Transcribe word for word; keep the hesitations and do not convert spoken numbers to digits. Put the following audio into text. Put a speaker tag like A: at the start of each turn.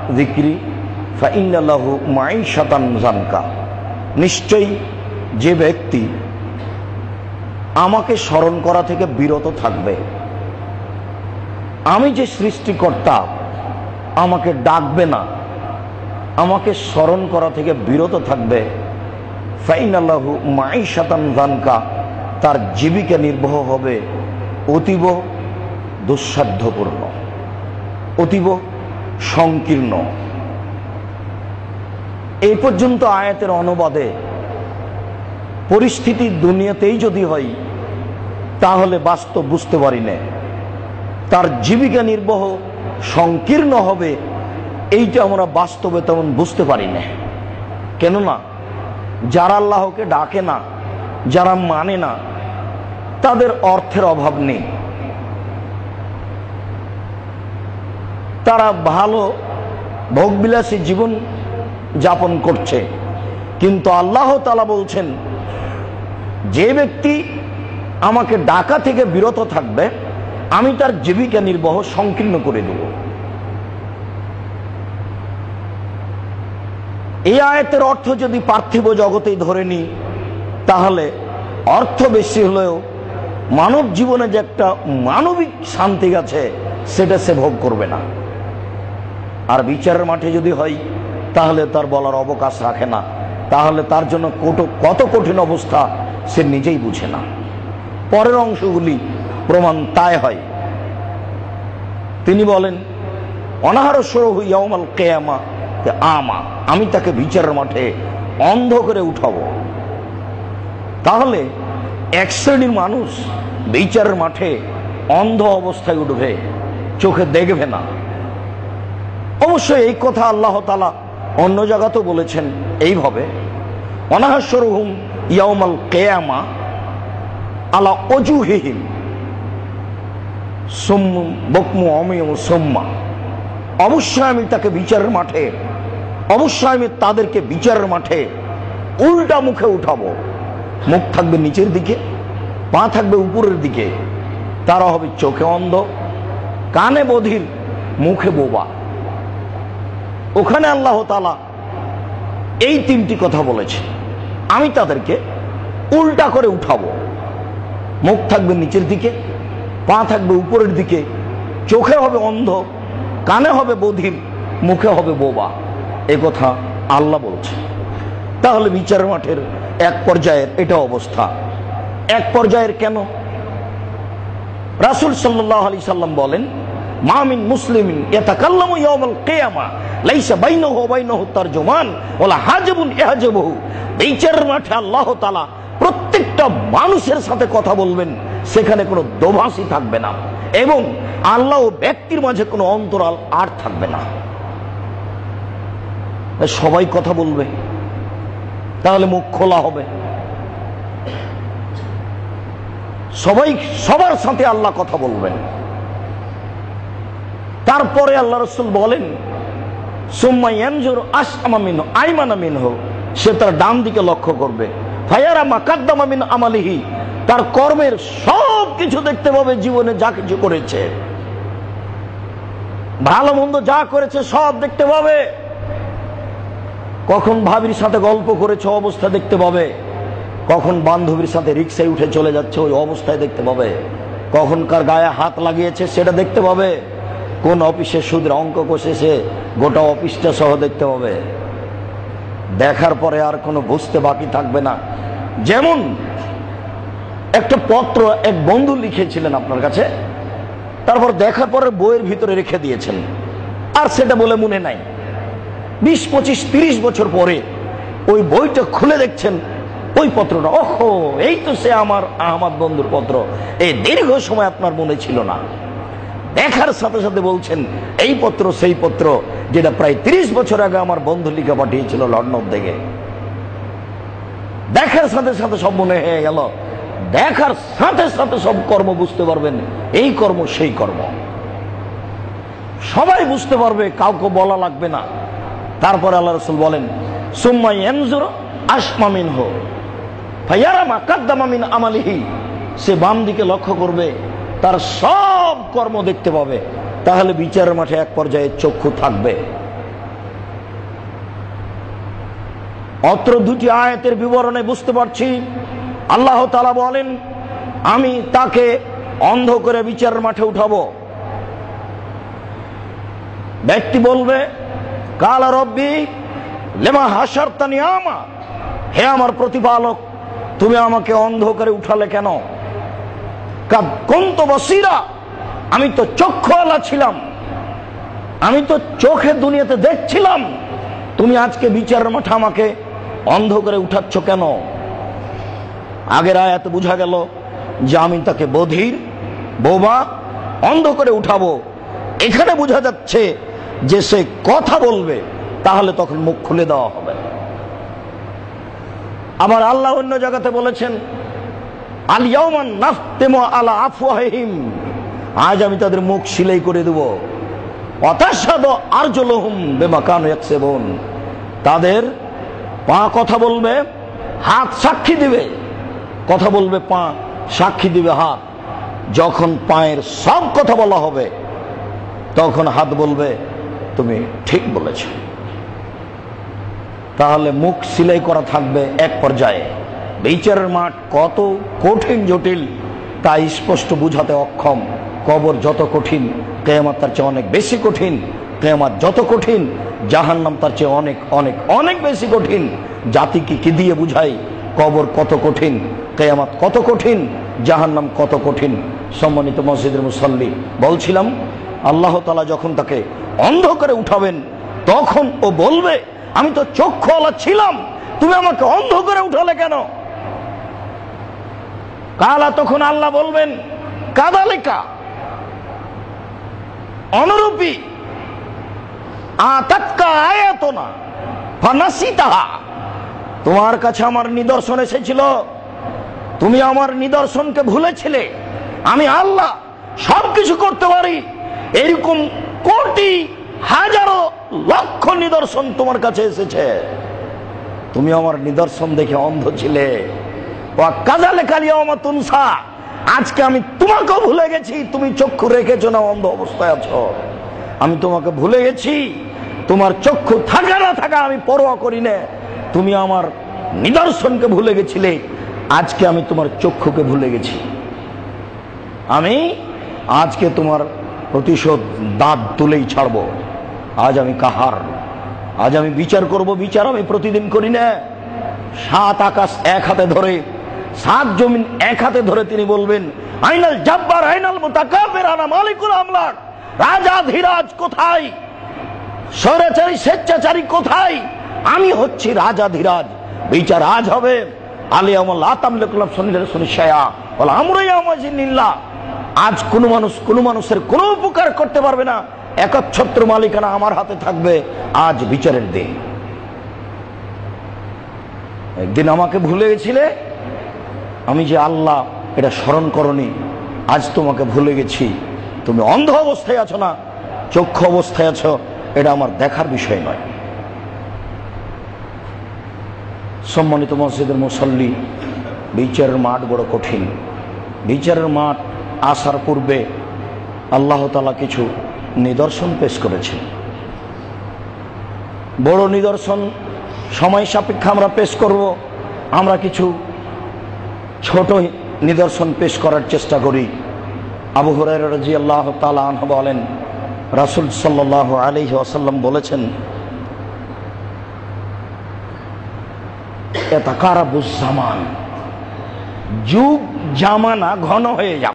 A: যিকরি ফাইন্না লাহু মাঈশাতান যানকা, নিশ্চয়ই যে ব্যক্তি আমাকে স্মরণ করা থেকে বিরত থাকবে, আমি যে সৃষ্টিকর্তা আমাকে ডাকবে না, আমাকে স্মরণ করা থেকে বিরত থাকবে, ফাইন্না লাহু মাঈশাতান যানকা, তার জীবিকা নির্বাহ হবে অতীব দুঃসাধ্যপূর্ণ, অতীব সংকীর্ণ। এই পর্যন্ত আয়াতের অনুবাদে পরিস্থিতি দুনিয়াতেই যদি হয় তাহলে বাস্তব বুঝতে পারি না, তার জীবিকা নির্বাহ সংকীর্ণ হবে এইটা আমরা বাস্তবে তেমন বুঝতে পারি না। কেননা যারা আল্লাহকে ডাকে না, যারা মানে না, তাদের অর্থের অভাব নেই, তারা ভালো ভোগবিলাসী জীবন যাপন করছে। কিন্তু আল্লাহ তাআলা বলছেন, যে ব্যক্তি আমাকে ডাকা থেকে বিরত থাকবে আমি তার জীবিকা নির্বাহ সংকীর্ণ করে দেব। এই আয়াতের অর্থ যদি পার্থিব জগতেই ধরে নিই তাহলে অর্থ বেশি হলেও মানব জীবনে যে একটা মানবিক শান্তি আছে সেটা সে ভোগ করবে না। আর বিচারের মাঠে যদি হয় তাহলে তার বলার অবকাশ রাখে না, তাহলে তার জন্য কত কঠিন অবস্থা সে নিজেই বুঝে না। পরের অংশগুলি প্রমাণ তাই হয়। তিনি বলেন, অনাহারস্বরহু ইয়াউমাল কিয়ামা আমা, আমি তাকে বিচারের মাঠে অন্ধ করে উঠাবো। তাহলে এক শ্রেণীর মানুষ বিচারের মাঠে অন্ধ অবস্থায় উঠবে, চোখে দেখবে না। অবশ্যই এই কথা আল্লাহ তাআলা অন্য জায়গাতেও বলেছেন এইভাবে, অনাহারস্বরহুম ইয়াউমাল কিয়ামা আলা ওজুহিহিম সুম্মু বুকমু উমিয়ু সুম্মা, অবশ্যই আমি তাকে বিচারের মাঠে, অবশ্যই আমি তাদেরকে বিচারের মাঠে উল্টা মুখে উঠাবো। মুখ থাকবে নিচের দিকে, পা থাকবে উপরের দিকে, তারা হবে চোখে অন্ধ, কানে বধির, মুখে বোবা। ওখানে আল্লাহ তাআলা এই তিনটি কথা বলেছে, আমি তাদেরকে উল্টা করে উঠাবো। মুখ থাকবে নিচের দিকে, পা থাকবে উপরের দিকে, চোখে হবে অন্ধ, কানে হবে বধির, মুখে হবে বোবা। এ কথা আল্লাহ বলছে। তাহলে বিচার মাঠের এক পর্যায়ের এটা অবস্থা। এক পর্যায়ের কেন? রাসূল সাল্লাল্লাহু আলাইহি সাল্লাম বলেন, মা মিন মুসলিমিন ইয়াতাকাল্লামু ইয়াউমাল কিয়ামা লাইসা বাইনাহু ওয়া বাইনাহু তারজুমান ওয়ালা হাজাবুন ইয়াহজাবুহু। বিচারের মাঠে আল্লাহ তাআলা প্রত্যেকটা মানুষের সাথে কথা বলবেন, সেখানে কোনো দোভাষী থাকবে না এবং আল্লাহ ও ব্যক্তির মাঝে কোনো অন্তরাল আর থাকবে না। সবাই কথা বলবে, তাহলে মুখ খোলা হবে, সবাই সবার সাথে আল্লাহ কথা বলবেন। তারপরে আল্লাহ রাসূল বলেন, সুম্মা ইয়ানজুরু আসআমা মিনহু আইমানা মিনহু, সে তার ডান দিকে লক্ষ্য করবে, ফায়ারা মা কাদ্দামা মিন আমালিহি, তার কর্মের সব কিছু দেখতে পাবে, জীবনে যা কিছু করেছে, ভালো মন্দ যা করেছে সব দেখতে পাবে। কখন ভাবির সাথে গল্প করেছে অবস্থা দেখতে পাবে, কখন বান্ধবীর সাথে রিক্সায় উঠে চলে যাচ্ছে ওই অবস্থায় দেখতে পাবে, কখন কার গায়ে হাত লাগিয়েছে সেটা দেখতে পাবে, কোন অফিসে সুদের অঙ্ক কষেছে গোটা অফিসটা সহ দেখতে পাবে। দেখার পরে আর কোনো বুঝতে বাকি থাকবে না। যেমন একটা পত্র এক বন্ধু লিখেছিলেন আপনার কাছে, তারপর দেখার পরে বইয়ের ভিতরে রেখে দিয়েছেন, আর সেটা বলে মনে নাই। বিশ পঁচিশ তিরিশ বছর পরে ওই বইটা খুলে দেখছেন, ওই পত্রটা, ওহো এই তো সে আমার আহমদ বন্ধুর পত্র, এই দীর্ঘ সময় আপনার মনে ছিল না। দেখার সাথে সাথে বলছেন এই পত্র সেই পত্র যেটা প্রায় তিরিশ বছর আগে আমার বন্ধু লিখে পাঠিয়েছিল লন্ডন থেকে। দেখার সাথে সাথে সব মনে হয়ে গেল, দেখার সাথে সাথে সব কর্ম বুঝতে পারবেন, এই কর্ম সেই কর্ম সবাই বুঝতে পারবে, কাউকে বলা লাগবে না। তারপরে আল্লাহ রাসূল বলেন, সুম্মা ইয়ানজুরু আসমা মিনহু ফায়ারা মা কাদ্দামা মিন আমালিহি, সে বাম দিকে লক্ষ্য করবে, তার সব কর্ম দেখতে পাবে। তাহলে বিচারের মাঠে এক পর্যায়ে চক্ষু থাকবে, অত্র দুটি আয়াতের বিবরণে বুঝতে পারছি আল্লাহ তাআলা বলেন, আমি তাকে অন্ধ করে বিচারের মাঠে উঠাবো। ব্যক্তি বলবে, কালা রব্বি লিমা হাশারতানি আমা, হে আমার প্রতিপালক, তুমি আমাকে অন্ধ করে উঠালে কেন? কাদ কুনতু বাসীরা, আমি তো চক্ষুওয়ালা ছিলাম, আমি তো চোখে দুনিয়াতে দেখছিলাম, তুমি আজকে বিচারের মাঠে আমাকে অন্ধ করে উঠাচ্ছ কেন? আগের আয়াতে বোঝা গেল যে আমি তাকে বধির, বোবা, অন্ধ করে উঠাবো। এখানে বোঝা যাচ্ছে যে সে কথা বলবে, তাহলে তখন মুখ খুলে দেওয়া হবে। আবার আল্লাহ অন্য জায়গাতে বলেছেন, আল ইয়াউমা নাখতিমু আলা আফওয়াহিহিম, আজ আমি তাদের মুখ সিলাই করে দেব। ওয়া তাশহাদু আরজুলুহুম বিমা কানু ইয়াকসিবুন, তাদের পা কথা বলবে, হাত সাক্ষী দিবে। কথা বলবে পা, সাক্ষী দিবে হাত। যখন পায়ের সব কথা বলা হবে, তখন হাত বলবে তুমি ঠিক বলেছ। তাহলে মুখ সিলাই করা থাকবে এক পর্যায়ে। বিচারের মাঠ কত কঠিন জটিল তা স্পষ্ট বুঝাতে অক্ষম। কবর যত কঠিন, কিয়ামত তার চেয়ে অনেক বেশি কঠিন। কিয়ামত যত কঠিন, জাহান্নাম তার চেয়ে অনেক অনেক অনেক বেশি কঠিন। জাতিকে কি দিয়ে বুঝাই কবর কত কঠিন, কিয়ামত কত কঠিন, জাহান্নাম কত কঠিন। সম্মানিত মসজিদের মুসল্লি, বলছিলাম আল্লাহ তাআলা যখন তাকে অন্ধ করে উঠাবেন, তখন ও বলবে, আমি তো চক্ষুওয়ালা ছিলাম, তুমি আমাকে অন্ধ করে উঠালে কেন? কালা, তখন আল্লাহ বলবেন, কাযালিকা, অনুরূপী, আতাতকা আয়াতুনা ফানাসিতাহা, তোমার কাছে আমার নিদর্শন এসেছিল, তুমি আমার নিদর্শনকে ভুলেছিলে। আমি আল্লাহ সবকিছু করতে পারি, এরকম কোটি হাজারো লক্ষ নিদর্শন তোমার কাছে এসেছে, তুমি আমার নিদর্শন দেখে অন্ধ ছিলে। ওয়া কাযালিকাল ইয়াওমা তুনসা, আজকে আমি তোমাকেও ভুলে গেছি, তুমি চক্ষু রেখেছো না, অন্ধ অবস্থায় আছো। আমি তোমাকে ভুলে গেছি, তোমার চক্ষু থাকা না থাকা আমি পরোয়া করি না। তুমি আমার নিদর্শনকে ভুলে গেছিলে, আজকে আমি তোমার চক্ষুকে ভুলে গেছি। আমি আজকে তোমার প্রতিশোধ দাঁত তুলেই ছাড়বো। আজ আমি কাহার, আজ আমি বিচার করব। বিচার আমি প্রতিদিন করি না। সাত আকাশ এক হাতে ধরে, সাত জমিন এক হাতে ধরে তিনি বলবেন, আইনাল জাব্বার আইনাল মুতাকাব্বির আনা মালিকুল আমলাক, রাজা ধীরাজ কোথায়, স্বৈরাচারী স্বেচ্ছাচারী কোথায়, আমি হচ্ছি রাজা ধীরাজ। বিচার আজ হবে। আলিয়ামুল আতামলিকুল্লাহ সুনিল সুনিশায়া বল আমরাই আমাজিনিল্লাহ। আজ কোন মানুষ কোন মানুষের কোনো উপকার করতে পারবে না, একচ্ছত্র মালিকানা আমার হাতে থাকবে। আজ বিচারের দিন। একদিন আমাকে ভুলে গেছিলে, আমি যে আল্লাহ এটা স্মরণ করনি, আজ তোমাকে ভুলে গেছি। তুমি অন্ধ অবস্থায় আছো না চক্ষু অবস্থায় আছো, এটা আমার দেখার বিষয় নয়। সম্মানিত মসজিদের মুসল্লি, বিচারের মাঠ বড় কঠিন। বিচারের মাঠ আসার পূর্বে আল্লাহ তাআলা কিছু নিদর্শন পেশ করেছেন। বড় নিদর্শন সময় সাপেক্ষে আমরা পেশ করব। আমরা কিছু ছোট নিদর্শন পেশ করার চেষ্টা করি। আবু হুরায়রা রাদিয়াল্লাহু তাআলা আনহু বলেন, রাসূল সাল্লাল্লাহু আলাইহি ওয়াসাল্লাম বলেছেন, ইয়াতাকারাবুজ জামান, যুগ জামানা ঘন হয়ে যাবে।